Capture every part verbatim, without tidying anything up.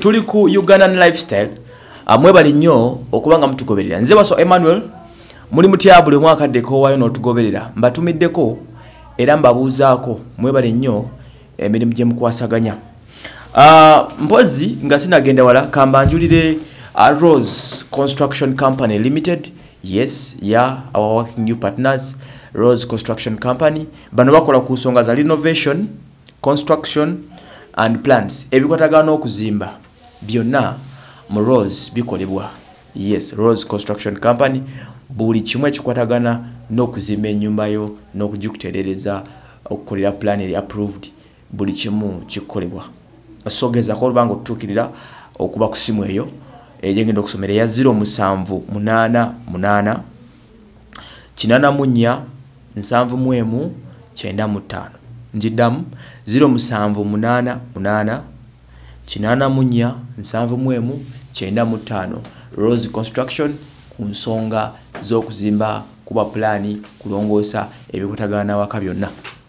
tuli ku Ugandan lifestyle amwebali nnyo okubanga mutugoberera. Nze Waso Emmanuel muli mutya buli mwaka deko wayo n'otugoberera. Mbatumiddeko era mbabuuzaako mwebali nnyo emirimu gye mukwasaganya. Uh, mpozi nga sinagenda wala kambanjulire uh, Rose Construction Company Limited. Yes, yeah, our working new partners, Rose Construction Company. Bano bakola ku nsonga za renovation, construction and plans. Ebikwatagana okuzimba byonna mu Rose bikolebwa. Yes, Rose Construction Company. Buli kimwe ekikwatagana n'okuzimba ennyumba yo n'okugikutereereza okukolera plan eri approved. Buli kimu kikolebwa. Sogeza ko bango tutukirira okuba ku simu eyo ejengenda okusomera ya zero musanvu munana munana kinana munya nsanvu mwemu kyenda mutano. Njidamu zero musanvu munana munana kinana munya nsanvu mwemu kyenda mutano. Rose Construction ku nsonga z'okuzimba kuba plani kulongoosa ebikutagana waka byonna.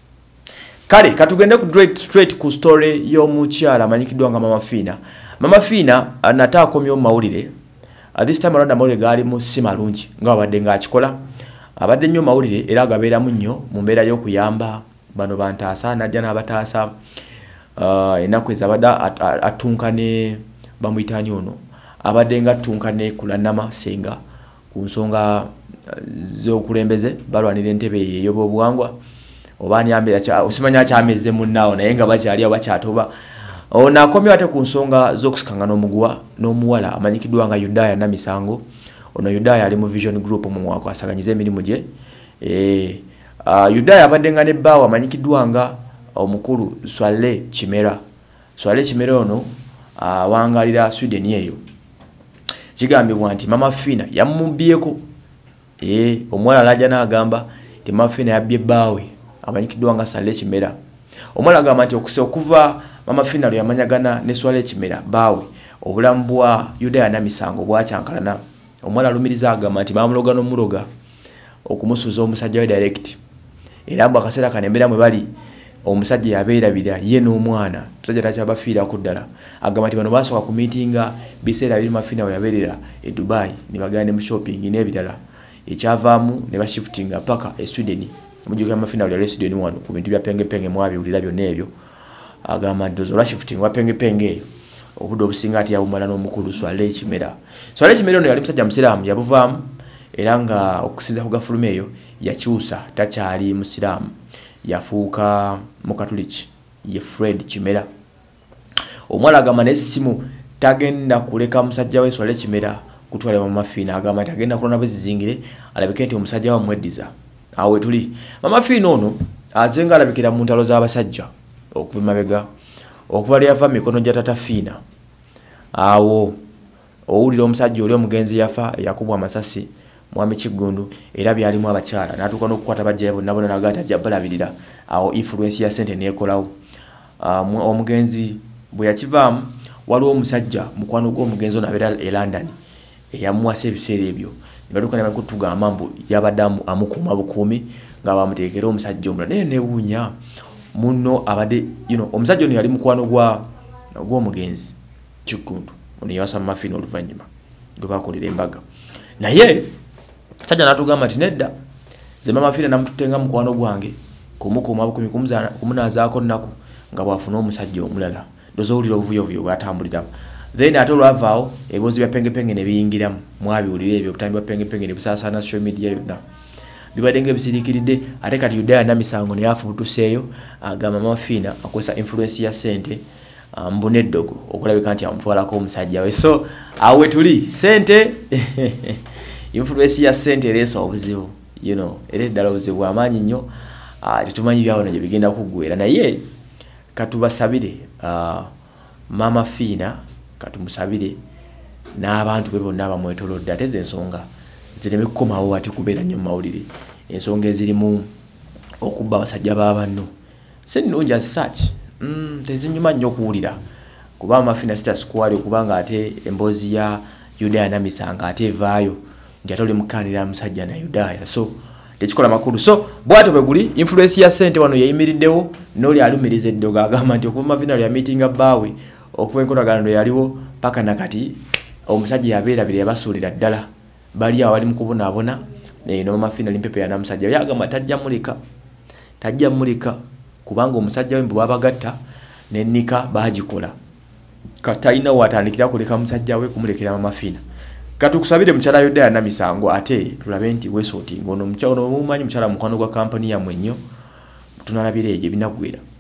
Kale katugende ku straight straight ku story yo mukyala amanyikiddwa nga Mama Fina. Mama Fina anataka komyo mawulire. At this time around amawulire gali mu simalungi nga abadde nga akikola. Abadde nnyo mawulire era gabeeramu nnyo mu mbeera y'okuyamba bano bantaasa najja n'abataasa uh, ennaku ezabadde atunkane bamuyitani ono abadde nga atunkane kulannama senga ku nsonga z'okulembeze balwanira entebe ey'obuwangwa. Obani ambira cha usimanya kyameze munnawo naye nga bakyali abakyatoba. Ona akomye ate ku nsonga z'okusikanga n'omugwa n'omuwala amanyikidwa nga Yudaya na Misango. Ono Yudaya ali mu Vision Group mu mwaka asaganyize emirimu gye. Eh uh, Yudaya abadde nga ne bawa amanyikidwa nga omukulu Swale Kimera. Swale Kimera ono uh, wangalira Sweden yeyo. Kigambibwa nti Mama Fina yamubyeko. Eh omwala laja n'agamba ti Mama Fina yabbye bawe. Amanyikidwa nga Swale Kimera. Omwala agamba nti okuva Mama Fina yamanyagana ne Swale Kimera bawe obulamu bwa Yudaya na Misango bwakyankalana. Omwala alumiriza agamba nti bamuloga n'omuloga okumusuza omusajja we direct. Era mbu akaseera kanembera mwe bali omusajja yabeerabira ye n'omwana omusajja takyabafiira ku ddala. Agamba nti bano basooka ku meetinga biseera biri Mama Fina we yabeerera e Dubai ne bagenda mu shopping n'ebirala. Ekyavaamu ne bashiftinga paka e Sweden. Mujuka Mama Fina wali Sweden wano ku bintu bya penge penge mwabiwulira byonna ebyo. Agamba ndozo la shifting wa penge penge obudo obusinga ati yabumala n'omukulu Swale Kimera. Swale Kimera ono yali musajja musiraamu yabuvaamu era nga okusinza ku gafulume eyo yakyusa takyali musiraamu yafuuka mu Katoliki ye Fred Kimera. Omwala agamba n'essimu tagenda kuleka musajja we Swale Kimera kutwala Mama Fina. Agamba tagenda kulona bezizingire alabike nti omusajja wa mweddiza. Awe tuli Mama Fina ono azenga alabikira mu ntalo z'abasajja okuva mabega okuva lyava mikono gya Tata Fina. Awo owulira omusajja oli omugenzi yafa yakubwa amasasi Mwami Kigundu era byalimu abakyala n'atuuka n'okukwata bajjaye bonna bonna n'agamba ajja balabirira. Awo influence ya sente neekolawo. Um, omugenzi bwe yakivaamu waliwo omusajja mukwano gw'omugenzi ono abeera e London eyamuwasa ebiseera ebyo ne baluka ne bakutugamba mbu yabadde amukuuma bukuumi nga bamuteekera omusajja omulala naye neewuunya muno abadde you know, omusajja ono yali mukwano gwa gw'omugenzi Kigundu ono yawasa Mama Fina oluvannyuma gwe baakolera embaga. Naye sajja n'atugamba nti nedda ze Mama Fina namututenga mukwano gwange kumukuuma bukuumi kumunaazaako nnaku nga bwafuna omusajja omulala ndozowulira obuvuyovuyo bwatambuliramu. Then ate olwavaawo ebibuuzo bya pengepenge ne biyingiramu mwabiwulira ebyo obutambi bwa pengepenge ne busaasaana social media yonna bibadde ng'ebisiriikiridde. Ate kati Yudaya na Misango ne yafubutuseeyo agamba Mama Fina akozesa influence ya sente mbuna eddogo okulabika nti amutwalako omusajja we. So awe tuli sente influence ya sente ereesa obuzibu you know era eddala obuzibu bw'amaanyi nnyo. Tetumanyi byawona gye bigenda kuggweera naye katubasabire uh, Mama Fina katumusabire n'abantu be bonna abamwetolodde ate ensonga zireme kukomawo ati kubeera nnyo mu mawulire. Ensonga ezirimu okubba abasajja b'abanno si nnungi as such. Mm, tezinyuma nnyo okuwulira kuba Mama Fina status kwali okubanga ate emboozi ya Yudaya na Misango ate evaayo nti ate oli mukaanira musajja na Yudaya. So tekikola makulu. So bwato bwe guli influence ya sente wano yayimiriddewo n'oli alumiriza eddogo agamba nti okuva Mama Fina ya meeting abaawe okuba enkolagano yaliwo paka nakati omusajja yabeerabira yabasuulira ddala bali awali mu kubonaabona no Mama Fina Limpepe yana musajja yagamba tajja muleka tajja muleka kubanga omusajja we mbu babagatta n'ennika baagikola katayina watandikira kuleka musajja we kumulekera Mama Fina katukusabire mukyala Yodaya Namisango ate tulabe nti wesooti ngono mukyala omumanyi mukyala mukwano gwa kampani ya mwenyo tunalabire eje binagwera